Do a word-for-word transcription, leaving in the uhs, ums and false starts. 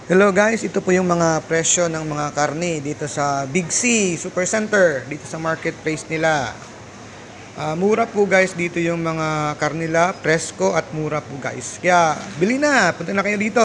Hello guys, ito po yung mga presyo ng mga karne dito sa Big C Super Center, dito sa marketplace nila. Ah, mura po guys dito yung mga karne nila, presko at mura po guys. Kaya bili na, punta na kayo dito.